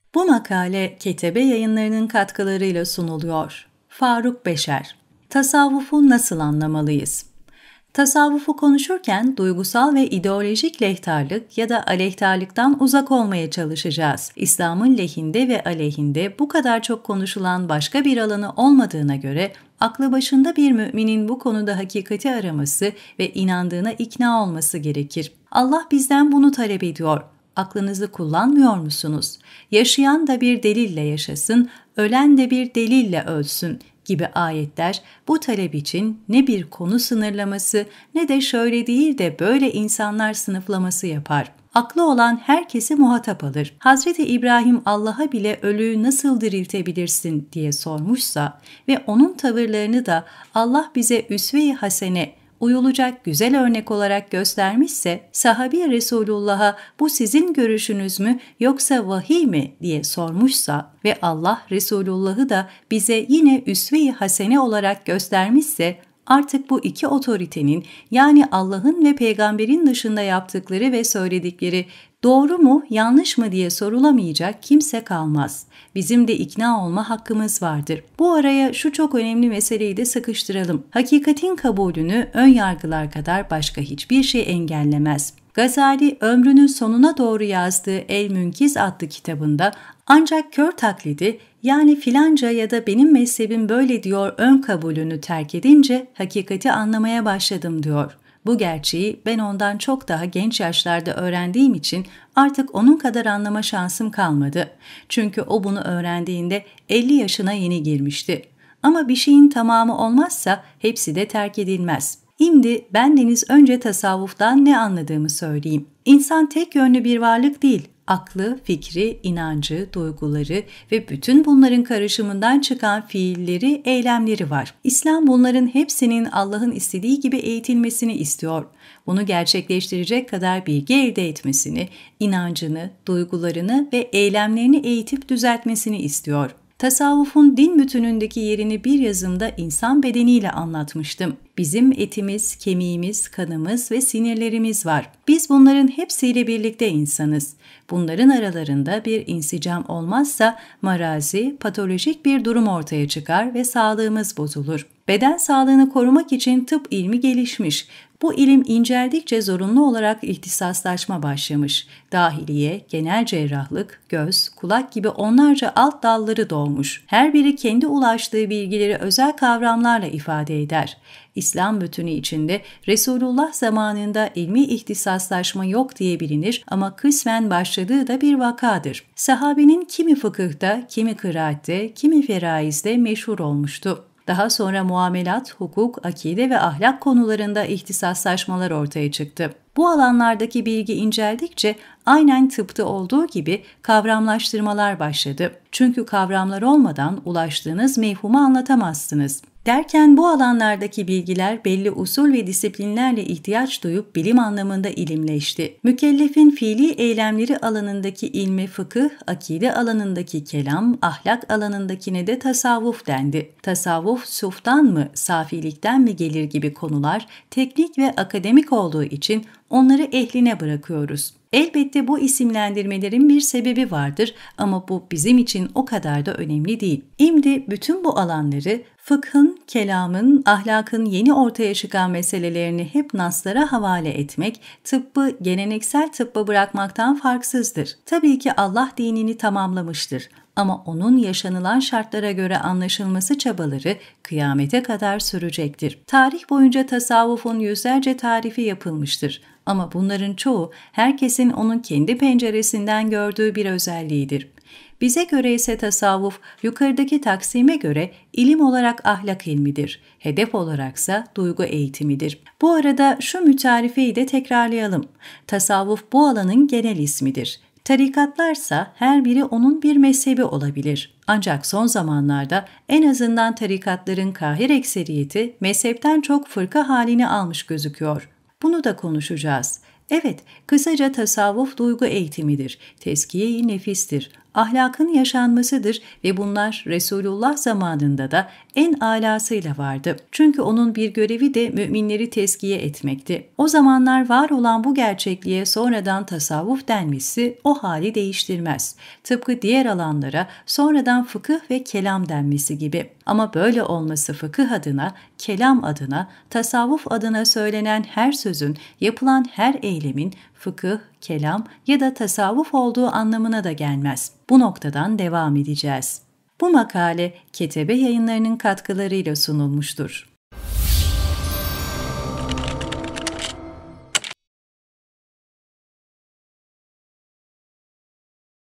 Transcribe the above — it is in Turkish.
Bu makale Ketebe Yayınları'nın katkılarıyla sunuluyor. Faruk Beşer. Tasavvufu nasıl anlamalıyız? Tasavvufu konuşurken duygusal ve ideolojik lehtarlık ya da aleyhtarlıktan uzak olmaya çalışacağız. İslam'ın lehinde ve aleyhinde bu kadar çok konuşulan başka bir alanı olmadığına göre aklı başında bir müminin bu konuda hakikati araması ve inandığına ikna olması gerekir. Allah bizden bunu talep ediyor. Aklınızı kullanmıyor musunuz? Yaşayan da bir delille yaşasın, ölen de bir delille ölsün gibi ayetler bu talep için ne bir konu sınırlaması ne de şöyle değil de böyle insanlar sınıflaması yapar. Aklı olan herkesi muhatap alır. Hazreti İbrahim Allah'a bile ölüyü nasıl diriltebilirsin diye sormuşsa ve onun tavırlarını da Allah bize üsve-i hasene, uyulacak güzel örnek olarak göstermişse sahabi Resulullah'a bu sizin görüşünüz mü yoksa vahiy mi diye sormuşsa ve Allah Resulullah'ı da bize yine üsve-i hasene olarak göstermişse artık bu iki otoritenin yani Allah'ın ve peygamberin dışında yaptıkları ve söyledikleri doğru mu yanlış mı diye sorulamayacak kimse kalmaz. Bizim de ikna olma hakkımız vardır. Bu araya şu çok önemli meseleyi de sıkıştıralım. Hakikatin kabulünü ön yargılar kadar başka hiçbir şey engellemez. Gazali ömrünün sonuna doğru yazdığı El-Münkiz adlı kitabında ancak kör taklidi yani filanca ya da benim mezhebim böyle diyor ön kabulünü terk edince hakikati anlamaya başladım diyor. Bu gerçeği ben ondan çok daha genç yaşlarda öğrendiğim için artık onun kadar anlama şansım kalmadı. Çünkü o bunu öğrendiğinde 50 yaşına yeni girmişti. Ama bir şeyin tamamı olmazsa hepsi de terk edilmez. Şimdi bendeniz önce tasavvuftan ne anladığımı söyleyeyim. İnsan tek yönlü bir varlık değil. Aklı, fikri, inancı, duyguları ve bütün bunların karışımından çıkan fiilleri, eylemleri var. İslam bunların hepsinin Allah'ın istediği gibi eğitilmesini istiyor. Bunu gerçekleştirecek kadar bilgi elde etmesini, inancını, duygularını ve eylemlerini eğitip düzeltmesini istiyor. Tasavvufun din bütünündeki yerini bir yazımda insan bedeniyle anlatmıştım. Bizim etimiz, kemiğimiz, kanımız ve sinirlerimiz var. Biz bunların hepsiyle birlikte insanız. Bunların aralarında bir insicam olmazsa marazi, patolojik bir durum ortaya çıkar ve sağlığımız bozulur. Beden sağlığını korumak için tıp ilmi gelişmiş. Bu ilim inceldikçe zorunlu olarak ihtisaslaşma başlamış. Dahiliye, genel cerrahlık, göz, kulak gibi onlarca alt dalları doğmuş. Her biri kendi ulaştığı bilgileri özel kavramlarla ifade eder. İslam bütünü içinde Resulullah zamanında ilmi ihtisaslaşma yok diye bilinir ama kısmen başladığı da bir vakadır. Sahabenin kimi fıkıhta, kimi kıraatte, kimi feraizde meşhur olmuştu. Daha sonra muamelat, hukuk, akide ve ahlak konularında ihtisaslaşmalar ortaya çıktı. Bu alanlardaki bilgi inceldikçe aynen tıpta olduğu gibi kavramlaştırmalar başladı. Çünkü kavramlar olmadan ulaştığınız mefhumu anlatamazsınız. Derken bu alanlardaki bilgiler belli usul ve disiplinlerle ihtiyaç duyup bilim anlamında ilimleşti. Mükellefin fiili eylemleri alanındaki ilmi fıkıh, akide alanındaki kelam, ahlak alanındakine de tasavvuf dendi. Tasavvuf suftan mı, safilikten mi gelir gibi konular teknik ve akademik olduğu için onları ehline bırakıyoruz. Elbette bu isimlendirmelerin bir sebebi vardır ama bu bizim için o kadar da önemli değil. Şimdi bütün bu alanları fıkhın, kelamın, ahlakın yeni ortaya çıkan meselelerini hep naslara havale etmek, tıbbı geleneksel tıbba bırakmaktan farksızdır. Tabii ki Allah dinini tamamlamıştır. Ama onun yaşanılan şartlara göre anlaşılması çabaları kıyamete kadar sürecektir. Tarih boyunca tasavvufun yüzlerce tarifi yapılmıştır. Ama bunların çoğu herkesin onun kendi penceresinden gördüğü bir özelliğidir. Bize göre ise tasavvuf yukarıdaki taksime göre ilim olarak ahlak ilmidir. Hedef olaraksa duygu eğitimidir. Bu arada şu mütarifeyi de tekrarlayalım. Tasavvuf bu alanın genel ismidir. Tarikatlarsa her biri onun bir mezhebi olabilir. Ancak son zamanlarda en azından tarikatların kahir ekseriyeti mezhepten çok fırka halini almış gözüküyor. Bunu da konuşacağız. Evet, kısaca tasavvuf duygu eğitimidir, tezkiye-i nefistir, ahlakın yaşanmasıdır ve bunlar Resulullah zamanında da en alasıyla vardı. Çünkü onun bir görevi de müminleri tezkiye etmekti. O zamanlar var olan bu gerçekliğe sonradan tasavvuf denmesi o hali değiştirmez. Tıpkı diğer alanlara sonradan fıkıh ve kelam denmesi gibi. Ama böyle olması fıkıh adına, kelam adına, tasavvuf adına söylenen her sözün, yapılan her eylemin fıkıh, kelam ya da tasavvuf olduğu anlamına da gelmez. Bu noktadan devam edeceğiz. Bu makale Ketebe Yayınları'nın katkılarıyla sunulmuştur.